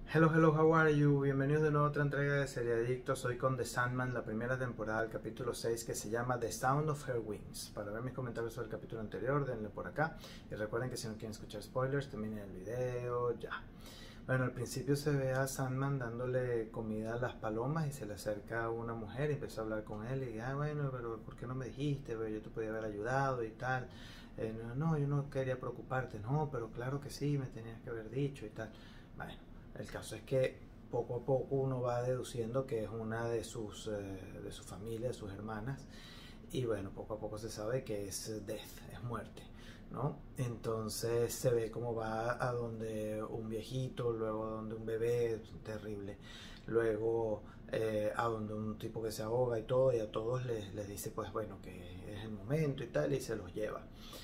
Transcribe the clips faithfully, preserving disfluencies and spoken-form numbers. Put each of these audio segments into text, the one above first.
Hello, hello, how are you? Bienvenidos de nuevo a otra entrega de Seriadictos. Soy con The Sandman, la primera temporada, el capítulo seis, que se llama The Sound of Her Wings. Para ver mis comentarios sobre el capítulo anterior, denle por acá. Y recuerden que si no quieren escuchar spoilers, terminen el video ya. Bueno, al principio se ve a Sandman dándole comida a las palomas y se le acerca una mujer y empieza a hablar con él. Y dice, ah, bueno, pero ¿por qué no me dijiste? Pero yo te podía haber ayudado y tal. Eh, no, no, yo no quería preocuparte. No, pero claro que sí, me tenías que haber dicho y tal. Bueno. El caso es que poco a poco uno va deduciendo que es una de sus, eh, de su familia, de sus hermanas, y bueno, poco a poco se sabe que es death, es muerte, ¿no? Entonces se ve cómo va a donde un viejito, luego a donde un bebé, terrible, luego eh, a donde un tipo que se ahoga y todo, y a todos les, les dice pues bueno, que es el momento y tal, y se los lleva.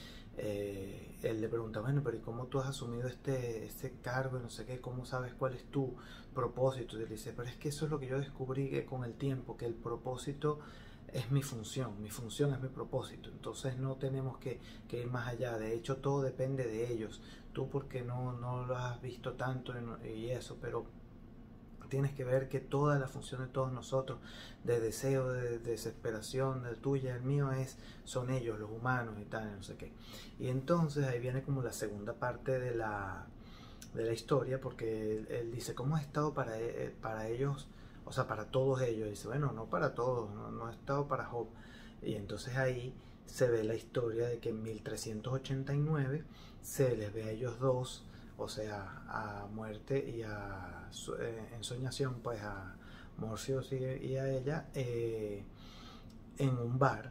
Eh, él le pregunta, bueno, pero ¿y cómo tú has asumido este, este cargo y no sé qué? ¿Cómo sabes cuál es tu propósito? Y él dice, pero es que eso es lo que yo descubrí que con el tiempo, que el propósito es mi función, mi función es mi propósito, entonces no tenemos que, que ir más allá, de hecho todo depende de ellos, tú porque no, no lo has visto tanto y, y eso, pero tienes que ver que toda la función de todos nosotros, de deseo, de desesperación, de tuya, el mío es, son ellos, los humanos y tal, no sé qué. Y entonces ahí viene como la segunda parte de la, de la historia, porque él, él dice, ¿cómo ha estado para, para ellos? O sea, para todos ellos. Y dice, bueno, no para todos, no, no ha estado para Job. Y entonces ahí se ve la historia de que en mil trescientos ochenta y nueve se les ve a ellos dos, o sea, a Muerte y a eh, Ensoñación, pues a Morpheus y, y a ella, eh, en un bar.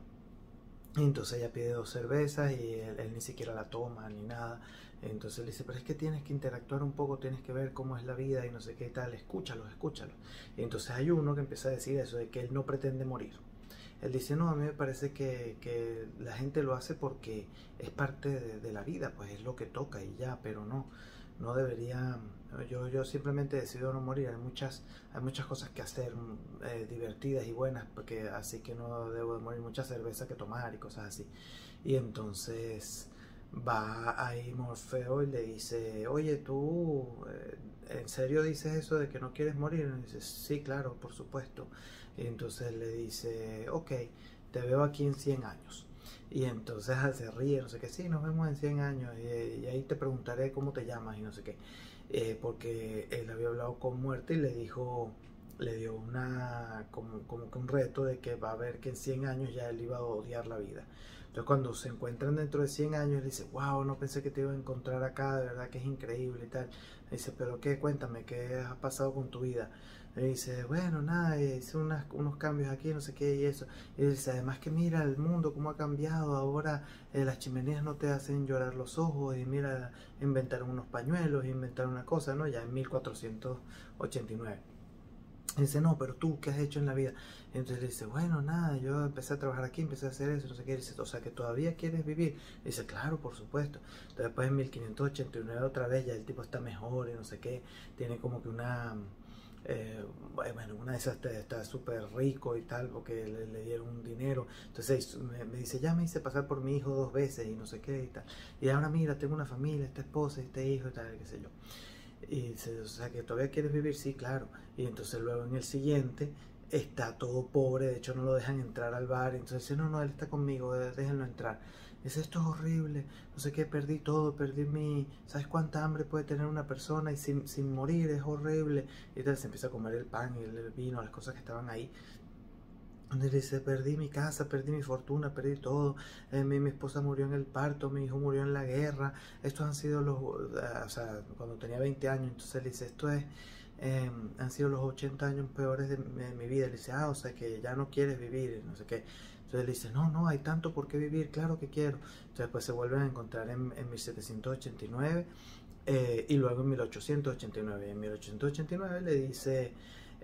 Y entonces ella pide dos cervezas y él, él ni siquiera la toma ni nada. Entonces él dice, pero es que tienes que interactuar un poco, tienes que ver cómo es la vida y no sé qué tal, escúchalos, escúchalos. Y entonces hay uno que empieza a decir eso, de que él no pretende morir. Él dice, no, a mí me parece que, que la gente lo hace porque es parte de, de la vida, pues es lo que toca y ya, pero no, no debería, yo, yo simplemente decido no morir, hay muchas, hay muchas cosas que hacer, eh, divertidas y buenas, porque así que no debo de morir, mucha cerveza que tomar y cosas así. Y entonces va ahí Morfeo y le dice, oye, tú, eh, ¿en serio dices eso de que no quieres morir? Y dice, sí, claro, por supuesto. Y entonces le dice, ok, te veo aquí en cien años. Y entonces se ríe, no sé qué, sí, nos vemos en cien años y, y ahí te preguntaré cómo te llamas y no sé qué. Eh, porque él había hablado con Muerte y le dijo, le dio una, como, como que un reto de que va a ver que en cien años ya él iba a odiar la vida. Entonces cuando se encuentran dentro de cien años, él dice, wow, no pensé que te iba a encontrar acá, de verdad que es increíble y tal. Le dice, pero qué, cuéntame, ¿qué ha pasado con tu vida? Le dice, bueno, nada, hice unas, unos cambios aquí, no sé qué y eso. Y dice, además que mira el mundo, cómo ha cambiado, ahora eh, las chimeneas no te hacen llorar los ojos y mira, inventaron unos pañuelos, inventaron una cosa, ¿no? Ya en mil cuatrocientos ochenta y nueve. Y dice, no, pero tú, ¿qué has hecho en la vida? Y entonces le dice, bueno, nada, yo empecé a trabajar aquí, empecé a hacer eso, no sé qué. Y dice, o sea, que todavía quieres vivir. Y dice, claro, por supuesto. Entonces después en mil quinientos ochenta y nueve otra vez ya el tipo está mejor y no sé qué. Tiene como que una... Eh, bueno, una de esas está súper rico y tal, porque le, le dieron un dinero. Entonces me, me dice, ya me hice pasar por mi hijo dos veces y no sé qué y tal. Y ahora mira, tengo una familia, esta esposa, este hijo y tal, qué sé yo. Y dice, o sea, que todavía quieres vivir, sí, claro. Y entonces luego en el siguiente está todo pobre, de hecho no lo dejan entrar al bar. Entonces dice, no, no, él está conmigo, déjenlo entrar. Dice, esto es horrible, no sé qué, perdí todo, perdí mi... ¿Sabes cuánta hambre puede tener una persona y sin, sin morir? Es horrible. Y entonces se empieza a comer el pan y el vino, las cosas que estaban ahí. Donde dice, perdí mi casa, perdí mi fortuna, perdí todo, eh, mi, mi esposa murió en el parto, mi hijo murió en la guerra, estos han sido los, uh, o sea, cuando tenía veinte años, entonces él dice, esto es, eh, han sido los ochenta años peores de, de mi vida. Él dice, ah, o sea, que ya no quieres vivir, no sé qué. Entonces él dice, no, no, hay tanto por qué vivir, claro que quiero. Entonces pues se vuelven a encontrar en, en mil setecientos ochenta y nueve, eh, y luego en mil ochocientos ochenta y nueve. En mil ochocientos ochenta y nueve le dice,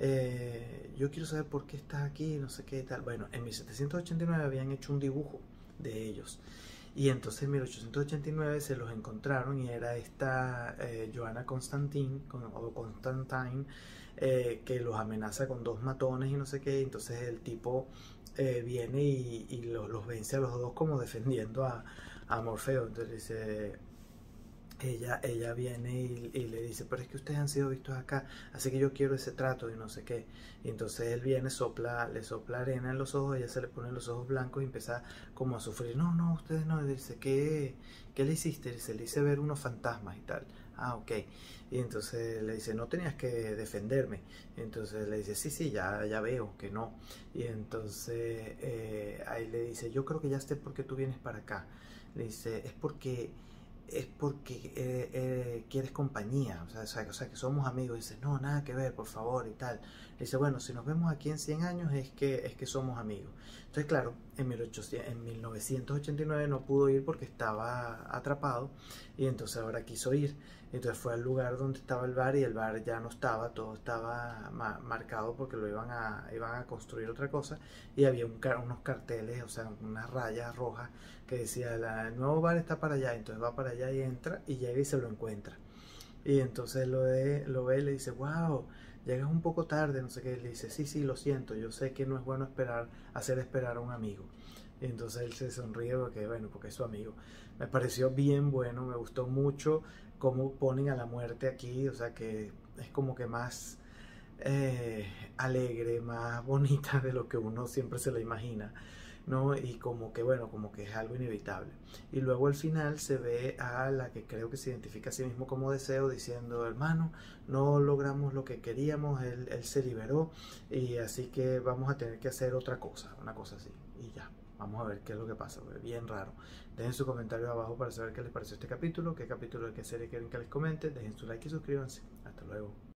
eh, yo quiero saber por qué estás aquí, no sé qué tal. Bueno, en mil setecientos ochenta y nueve habían hecho un dibujo de ellos. Y entonces en mil ochocientos ochenta y nueve se los encontraron y era esta eh, Johanna Constantine, o Constantine, eh, que los amenaza con dos matones y no sé qué. Entonces el tipo eh, viene y, y los, los vence a los dos como defendiendo a, a Morfeo. Entonces dice, ella, ella viene y, y le dice, pero es que ustedes han sido vistos acá, así que yo quiero ese trato y no sé qué. Y entonces él viene, sopla, le sopla arena en los ojos, ella se le pone los ojos blancos y empieza como a sufrir. No, no, ustedes no. Y dice, ¿qué, qué le hiciste? Dice, le hice ver unos fantasmas y tal. Ah, ok. Y entonces le dice, no tenías que defenderme. Y entonces le dice, sí, sí, ya, ya veo que no. Y entonces eh, ahí le dice, yo creo que ya sé por qué tú vienes para acá. Le dice, es porque es porque eh, eh, quieres compañía, o sea, o, sea, o sea, que somos amigos. Dice, no, nada que ver, por favor, y tal. Dice, bueno, si nos vemos aquí en cien años es que, es que somos amigos. Entonces, claro, en, mil ochocientos, en mil novecientos ochenta y nueve no pudo ir porque estaba atrapado y entonces ahora quiso ir. Entonces fue al lugar donde estaba el bar y el bar ya no estaba, todo estaba ma marcado porque lo iban a, iban a construir otra cosa y había un, unos carteles, o sea, unas rayas rojas que decía, la, el nuevo bar está para allá. Entonces va para allá y entra y llega y se lo encuentra. Y entonces lo, de, lo ve y le dice, wow, llegas un poco tarde, no sé qué. Le dice, sí, sí, lo siento, yo sé que no es bueno esperar, hacer esperar a un amigo. Y entonces él se sonríe porque, bueno, porque es su amigo. Me pareció bien bueno, me gustó mucho cómo ponen a la muerte aquí, o sea que es como que más eh, alegre, más bonita de lo que uno siempre se la imagina, ¿no? Y como que, bueno, como que es algo inevitable. Y luego al final se ve a la que creo que se identifica a sí mismo como Deseo diciendo, hermano, no logramos lo que queríamos, él, él se liberó y así que vamos a tener que hacer otra cosa, una cosa así, y ya. Vamos a ver qué es lo que pasa, bien raro. Dejen su comentario abajo para saber qué les pareció este capítulo, qué capítulo de qué serie quieren que les comente. Dejen su like y suscríbanse. Hasta luego.